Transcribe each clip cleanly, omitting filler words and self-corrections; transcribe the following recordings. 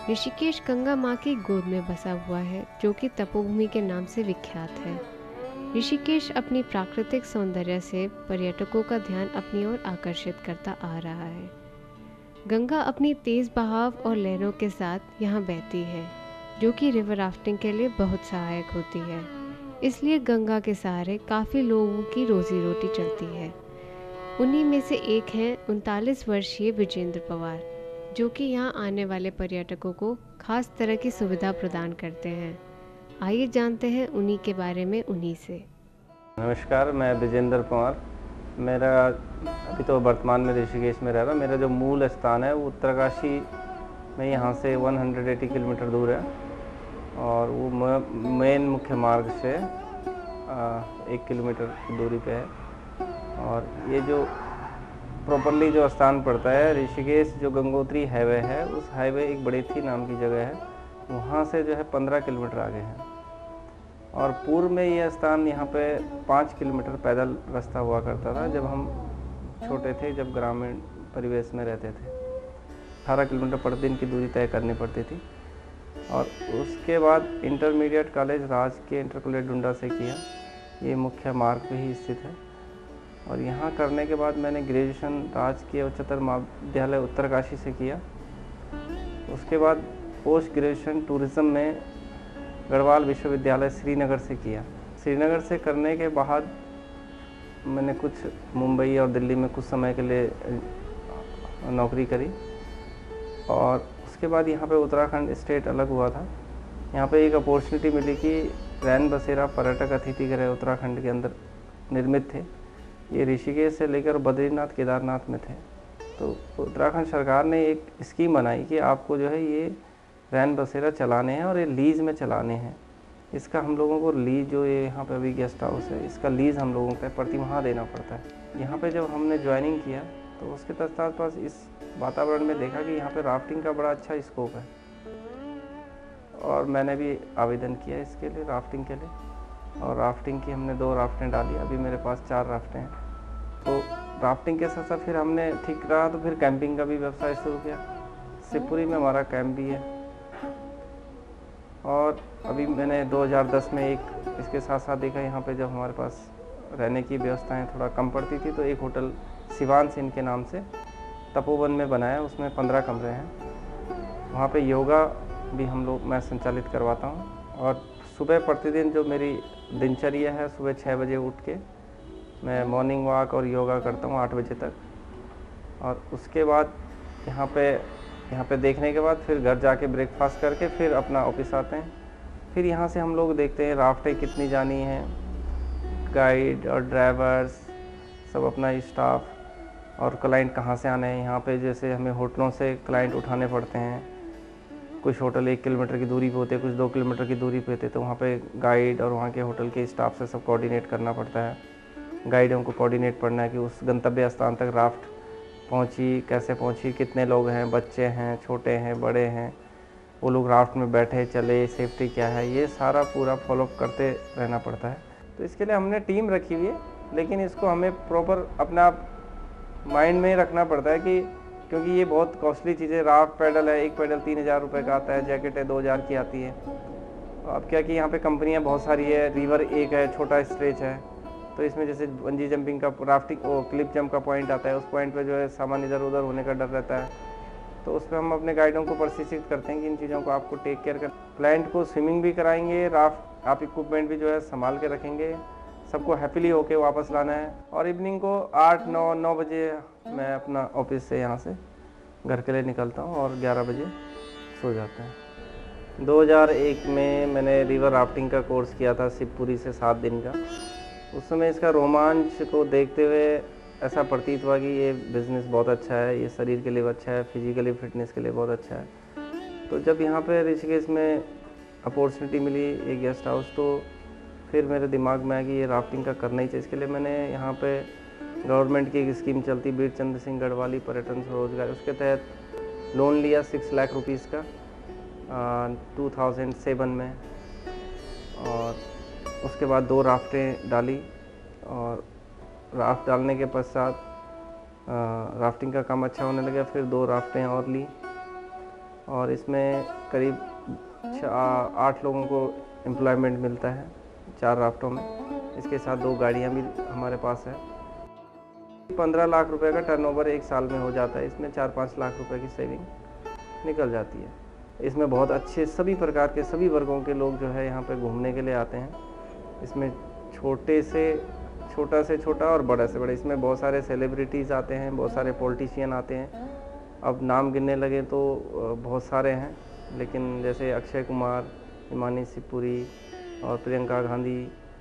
ऋषिकेश गंगा माँ की गोद में बसा हुआ है, जो कि तपोभूमि के नाम से विख्यात है। ऋषिकेश अपनी प्राकृतिक सौंदर्य से पर्यटकों का ध्यान अपनी ओर आकर्षित करता आ रहा है। गंगा अपनी तेज बहाव और लहरों के साथ यहाँ बहती है, जो कि रिवर राफ्टिंग के लिए बहुत सहायक होती है। इसलिए गंगा के सहारे काफ़ी लोगों की रोजी रोटी चलती है। उन्हीं में से एक हैं 39 वर्षीय विजेंद्र पवार, जो कि यहाँ आने वाले पर्यटकों को खास तरह की सुविधा प्रदान करते हैं। आइए जानते हैं उन्हीं के बारे में उन्हीं से। नमस्कार, मैं विजेंद्र पवार। मेरा अभी तो वर्तमान में ऋषिकेश में रह रहा हूँ। मेरा जो मूल स्थान है वो उत्तरकाशी में यहाँ से 180 किलोमीटर दूर है और वो मेन मुख्य मार्ग से 1 किलोमीटर की दूरी पे है। और ये जो प्रॉपरली जो स्थान पड़ता है ऋषिकेश, जो गंगोत्री हाईवे है, उस हाईवे एक बड़ेथी नाम की जगह है, वहाँ से जो है 15 किलोमीटर आगे है। और पूर्व में यह स्थान यहाँ पे 5 किलोमीटर पैदल रास्ता हुआ करता था जब हम छोटे थे, जब ग्रामीण परिवेश में रहते थे। 18 किलोमीटर प्रतिदिन की दूरी तय करनी पड़ती थी। और उसके बाद इंटरमीडिएट कॉलेज राजकीय इंटर कॉलेज डुंडा से किया, ये मुख्य मार्ग पे ही स्थित है। और यहाँ करने के बाद मैंने ग्रेजुएशन राजकीय उच्चतर महाविद्यालय उत्तरकाशी से किया। उसके बाद पोस्ट ग्रेजुएशन टूरिज़्म में गढ़वाल विश्वविद्यालय श्रीनगर से किया। श्रीनगर से करने के बाद मैंने कुछ मुंबई और दिल्ली में कुछ समय के लिए नौकरी करी। और उसके बाद यहाँ पे उत्तराखंड स्टेट अलग हुआ था। यहाँ पे एक अपॉर्चुनिटी मिली कि रैन बसेरा पर्यटक अतिथि गृह उत्तराखंड के अंदर निर्मित थे। ये ऋषिकेश से लेकर बद्रीनाथ केदारनाथ में थे। तो उत्तराखंड सरकार ने एक स्कीम बनाई कि आपको जो है ये रैन बसेरा चलाने हैं और ये लीज़ में चलाने हैं। इसका हम लोगों को लीज़, जो ये यहाँ पे अभी गेस्ट हाउस है, इसका लीज़ हम लोगों को प्रति माह देना पड़ता है। यहाँ पे जब हमने ज्वाइनिंग किया तो उसके तत्पश्चात पास इस वातावरण में देखा कि यहाँ पे राफ्टिंग का बड़ा अच्छा स्कोप है। और मैंने भी आवेदन किया इसके लिए, राफ्टिंग के लिए। और राफ्टिंग की हमने 2 राफ्टें डाली, अभी मेरे पास 4 राफ्टें हैं। तो राफ्टिंग के साथ साथ फिर हमने ठीक रहा तो फिर कैंपिंग का भी व्यवसाय शुरू किया। शिवपुरी में हमारा कैंप भी है। और अभी मैंने 2010 में एक इसके साथ साथ देखा, यहाँ पे जब हमारे पास रहने की व्यवस्थाएं थोड़ा कम पड़ती थी तो एक होटल शिवान सिंह के नाम से तपोवन में बनाया, उसमें 15 कमरे हैं। वहाँ पे योगा भी मैं संचालित करवाता हूँ। और सुबह प्रतिदिन जो मेरी दिनचर्या है, सुबह 6 बजे उठ के मैं मॉर्निंग वॉक और योगा करता हूँ 8 बजे तक। और उसके बाद यहाँ पे देखने के बाद फिर घर जाके ब्रेकफास्ट करके फिर अपना ऑफिस आते हैं। फिर यहाँ से हम लोग देखते हैं राफ्टें कितनी जानी हैं, गाइड और ड्राइवर्स सब अपना स्टाफ, और क्लाइंट कहाँ से आने हैं। यहाँ पे जैसे हमें होटलों से क्लाइंट उठाने पड़ते हैं। कुछ होटल 1 किलोमीटर की दूरी पे होते हैं, कुछ 2 किलोमीटर की दूरी पे होते हैं। तो वहाँ पे गाइड और वहाँ के होटल के स्टाफ से सब कोऑर्डिनेट करना पड़ता है। गाइडों को कोऑर्डिनेट करना है कि उस गंतव्य स्थान तक राफ्ट पहुँची, कैसे पहुँची, कितने लोग हैं, बच्चे हैं, छोटे हैं, बड़े हैं, वो लोग राफ्ट में बैठे चले, सेफ्टी क्या है, ये सारा पूरा फॉलोअप करते रहना पड़ता है। तो इसके लिए हमने टीम रखी हुई है, लेकिन इसको हमें प्रॉपर अपना माइंड में रखना पड़ता है कि क्योंकि ये बहुत कॉस्टली चीज़ है। राफ्ट पैडल है, एक पैडल 3000 रुपये का आता है, जैकेट है 2000 की आती है। अब क्या कि यहाँ पे कंपनियाँ बहुत सारी है, रिवर एक है, छोटा स्ट्रेच है, तो इसमें जैसे बंजी जंपिंग का राफ्टिंग क्लिप जंप का पॉइंट आता है, उस पॉइंट पे जो है सामान इधर उधर होने का डर रहता है। तो उस पर हम अपने गाइडों को प्रशिक्षित करते हैं कि इन चीज़ों को आपको टेक केयर कर। क्लाइंट को स्विमिंग भी कराएंगे, राफ्ट आप इक्विपमेंट भी जो है संभाल के रखेंगे, सबको हैप्पीली होके वापस लाना है। और इवनिंग को 8-9 बजे मैं अपना ऑफिस से यहाँ से घर के लिए निकलता हूँ और 11 बजे सो जाता है। 2001 में मैंने रिवर राफ्टिंग का कोर्स किया था शिवपुरी से 7 दिन का। उस समय इसका रोमांच को देखते हुए ऐसा प्रतीत हुआ कि ये बिज़नेस बहुत अच्छा है, ये शरीर के लिए अच्छा है, फिजिकली फिटनेस के लिए बहुत अच्छा है। तो जब यहाँ पे ऋषिकेश में अपॉर्चुनिटी मिली एक गेस्ट हाउस, तो फिर मेरे दिमाग में आया कि ये राफ्टिंग का करना ही चाहिए। इसके लिए मैंने यहाँ पे गवर्नमेंट की एक स्कीम चलती, वीर चंद्र सिंह गढ़वाली पर्यटन स्वरोजगार, उसके तहत लोन लिया 6 लाख रुपीज़ का 2007 में। और उसके बाद 2 राफ्टें डाली और राफ्ट डालने के पश्चात राफ्टिंग का काम अच्छा होने लगा। फिर 2 राफ्टें और ली और इसमें करीब 8 लोगों को एम्प्लॉयमेंट मिलता है 4 राफ्टों में। इसके साथ 2 गाड़ियाँ भी हमारे पास है। 15 लाख रुपए का टर्नओवर एक साल में हो जाता है। इसमें 4-5 लाख रुपए की सेविंग निकल जाती है। इसमें बहुत अच्छे सभी प्रकार के सभी वर्गों के लोग जो है यहाँ पे घूमने के लिए आते हैं। इसमें छोटा से छोटा और बड़ा से बड़ा, इसमें बहुत सारे सेलिब्रिटीज़ आते हैं, बहुत सारे पॉलिटिशियन आते हैं। अब नाम गिनने लगे तो बहुत सारे हैं, लेकिन जैसे अक्षय कुमार, हिमानी शिवपुरी और प्रियंका गांधी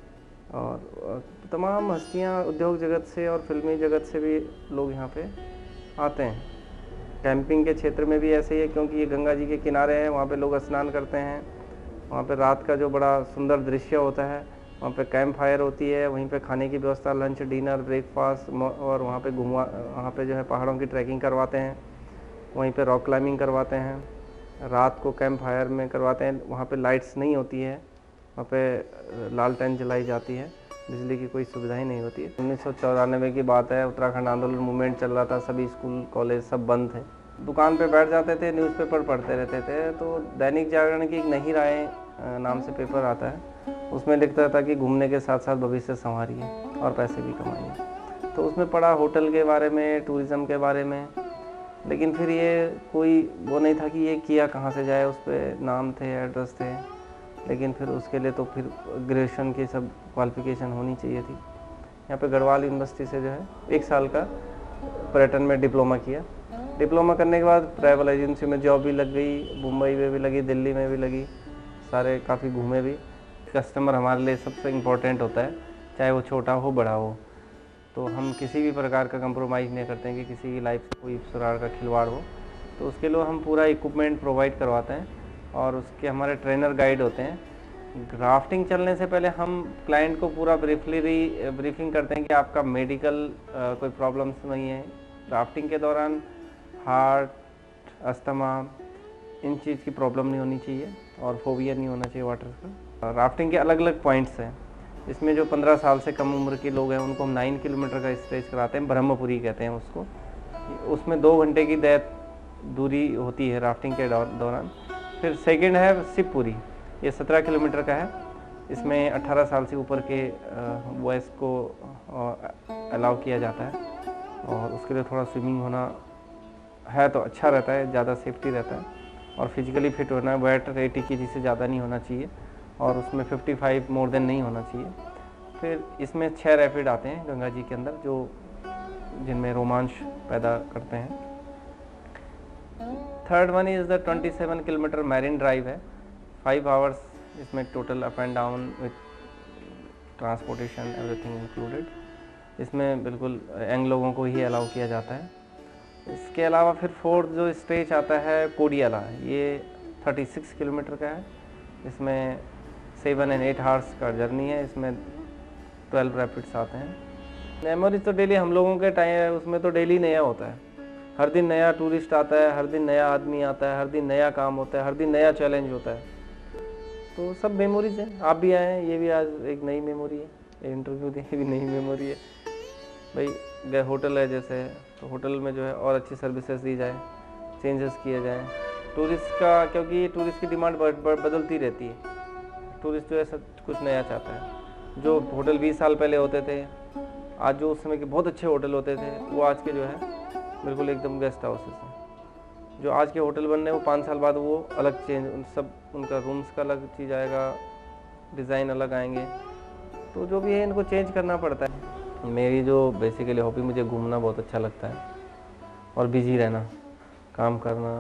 और तमाम हस्तियां उद्योग जगत से और फिल्मी जगत से भी लोग यहाँ पे आते हैं। कैंपिंग के क्षेत्र में भी ऐसे ही है, क्योंकि ये गंगा जी के किनारे हैं। वहाँ पे लोग स्नान करते हैं। वहाँ पे रात का जो बड़ा सुंदर दृश्य होता है, वहाँ पे कैंप फायर होती है। वहीं पे खाने की व्यवस्था, लंच, डिनर, ब्रेकफास्ट, और वहाँ पे जो है पहाड़ों की ट्रैकिंग करवाते हैं। वहीं पे रॉक क्लाइंबिंग करवाते हैं। रात को कैंप फायर में करवाते हैं। वहाँ पे लाइट्स नहीं होती है, वहाँ पे लालटेन जलाई जाती है, बिजली की कोई सुविधा ही नहीं होती है। 1994 की बात है, उत्तराखंड आंदोलन मूवमेंट चल रहा था, सभी स्कूल कॉलेज सब बंद थे। दुकान पे बैठ जाते थे, न्यूज़पेपर पढ़ते रहते थे। तो दैनिक जागरण की एक नई राय नाम से पेपर आता है, उसमें लिखता था कि घूमने के साथ साथ भविष्य संवारिए और पैसे भी कमाइए। तो उसमें पढ़ा होटल के बारे में, टूरिज़्म के बारे में, लेकिन फिर ये कोई वो नहीं था कि ये किया कहाँ से जाए। उस पर नाम थे, एड्रेस थे, लेकिन फिर उसके लिए तो फिर ग्रेजुएशन की सब क्वालिफिकेशन होनी चाहिए थी। यहाँ पे गढ़वाल यूनिवर्सिटी से जो है 1 साल का पर्यटन में डिप्लोमा किया। डिप्लोमा करने के बाद ट्रैवल एजेंसी में जॉब भी लग गई, मुंबई में भी लगी, दिल्ली में भी लगी, सारे काफ़ी घूमे भी। कस्टमर हमारे लिए सबसे इम्पोर्टेंट होता है, चाहे वो छोटा हो बड़ा हो। तो हम किसी भी प्रकार का कंप्रोमाइज़ नहीं करते हैं कि किसी की लाइफ से कोई इस प्रकार का खिलवाड़ हो। तो उसके लिए हम पूरा इक्विपमेंट प्रोवाइड करवाते हैं और उसके हमारे ट्रेनर गाइड होते हैं। राफ्टिंग चलने से पहले हम क्लाइंट को पूरा ब्रीफिंग करते हैं कि आपका मेडिकल कोई प्रॉब्लम्स नहीं है। राफ्टिंग के दौरान हार्ट, अस्थमा, इन चीज़ की प्रॉब्लम नहीं होनी चाहिए और फोबिया नहीं होना चाहिए वाटर का। राफ्टिंग के अलग अलग पॉइंट्स हैं। इसमें जो 15 साल से कम उम्र के लोग हैं उनको हम 9 किलोमीटर का स्ट्रेच कराते हैं, ब्रह्मपुरी कहते हैं उसको। उसमें 2 घंटे की दूरी होती है राफ्टिंग के दौरान। फिर सेकंड है शिवपुरी, ये 17 किलोमीटर का है। इसमें 18 साल से ऊपर के बॉयज़ को अलाउ किया जाता है और उसके लिए थोड़ा स्विमिंग होना है तो अच्छा रहता है, ज़्यादा सेफ्टी रहता है। और फिजिकली फिट होना है, वेट 80 kg से ज़्यादा नहीं होना चाहिए और उसमें 55 मोर देन नहीं होना चाहिए। फिर इसमें 6 रैपिड आते हैं गंगा जी के अंदर, जो जिनमें रोमांच पैदा करते हैं। Third one is the 27 kilometre marine drive है, 5 आवर्स इसमें total up and down with transportation everything included. इसमें बिल्कुल यंग लोगों को ही अलाउ किया जाता है। इसके अलावा फिर फोर्थ जो स्टेज आता है कोडियाला, ये 36 किलोमीटर का है। इसमें 7 and 8 आवर्स का जर्नी है। इसमें 12 रैपिड्स आते हैं। मेमोरीज तो डेली हम लोगों के टाइम है, उसमें तो डेली नया होता है। हर दिन नया टूरिस्ट आता है, हर दिन नया आदमी आता है, हर दिन नया काम होता है, हर दिन नया चैलेंज होता है। तो सब मेमोरीज हैं। आप भी आए हैं, ये भी आज एक नई मेमोरी है। इंटरव्यू दी, ये भी नई मेमोरी है। भाई होटल है जैसे, तो होटल में जो है और अच्छी सर्विसेज दी जाए, चेंजेस किए जाएँ टूरिस्ट का, क्योंकि टूरिस्ट की डिमांड बदलती रहती है। टूरिस्ट जो है सब कुछ नया चाहता है। जो होटल 20 साल पहले होते थे, आज जो उस समय के बहुत अच्छे होटल होते थे, वो आज के जो है बिल्कुल एकदम गेस्ट हाउसेस हैं। जो आज के होटल बन रहे हैं वो 5 साल बाद वो अलग चेंज, सब उनका रूम्स का अलग चीज़ आएगा, डिज़ाइन अलग आएंगे। तो जो भी है इनको चेंज करना पड़ता है। मेरी जो बेसिकली हॉबी, मुझे घूमना बहुत अच्छा लगता है और बिजी रहना, काम करना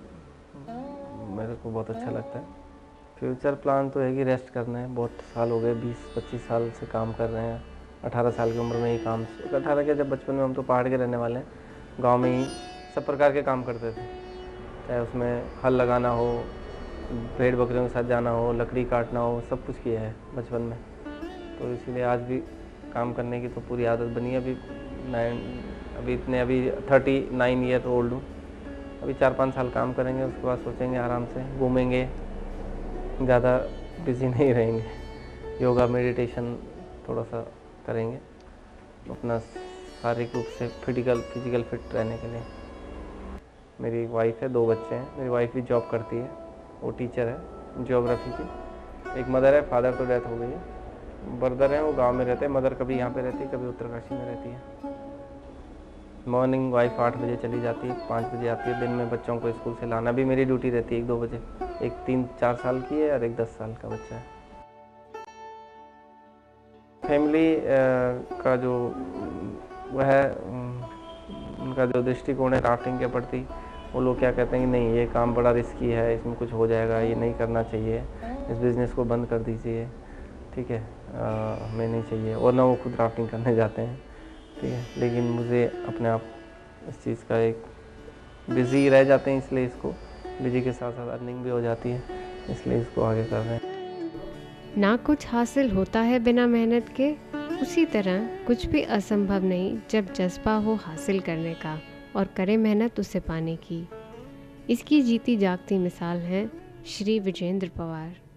मेरे को बहुत अच्छा लगता है। फ्यूचर प्लान तो है कि रेस्ट करना है। बहुत साल हो गए, 20-25 साल से काम कर रहे हैं। 18 साल की उम्र में ही काम, 18 के जब बचपन में, हम तो पहाड़ के रहने वाले हैं, गांव में ही सब प्रकार के काम करते थे। चाहे उसमें हल लगाना हो, भेड़ बकरियों के साथ जाना हो, लकड़ी काटना हो, सब कुछ किया है बचपन में। तो इसीलिए आज भी काम करने की तो पूरी आदत बनी है। अभी 39 ईयर ओल्ड हूँ। अभी 4-5 साल काम करेंगे, उसके बाद सोचेंगे आराम से घूमेंगे, ज़्यादा बिजी नहीं रहेंगे। योगा मेडिटेशन थोड़ा सा करेंगे अपना शारीरिक रूप से फिजिकल फिट रहने के लिए। मेरी वाइफ है, 2 बच्चे हैं। मेरी वाइफ भी जॉब करती है, वो टीचर है ज्योग्राफी की। एक मदर है, फादर तो डेथ हो गई है। ब्रदर हैं, वो गांव में रहते हैं। मदर कभी यहाँ पे रहती है, कभी उत्तरकाशी में रहती है। मॉर्निंग वाइफ 8 बजे चली जाती है, 5 बजे आती है। दिन में बच्चों को स्कूल से लाना भी मेरी ड्यूटी रहती है 1-2 बजे। एक 3-4 साल की है और एक 10 साल का बच्चा है। फैमिली का जो वह उनका जो दृष्टिकोण है राफ्टिंग के प्रति, वो लोग क्या कहते हैं कि नहीं, ये काम बड़ा रिस्की है, इसमें कुछ हो जाएगा, ये नहीं करना चाहिए, इस बिज़नेस को बंद कर दीजिए, ठीक है, हमें नहीं चाहिए। और ना वो खुद राफ्टिंग करने जाते हैं, ठीक है। लेकिन मुझे अपने आप इस चीज़ का एक बिज़ी रह जाते हैं, इसलिए इसको बिज़ी के साथ साथ अर्निंग भी हो जाती है, इसलिए इसको आगे कर रहे हैं। ना कुछ हासिल होता है बिना मेहनत के, उसी तरह कुछ भी असंभव नहीं जब जज्बा हो हासिल करने का और करे मेहनत उसे पाने की। इसकी जीती जागती मिसाल है श्री विजेंद्र पवार।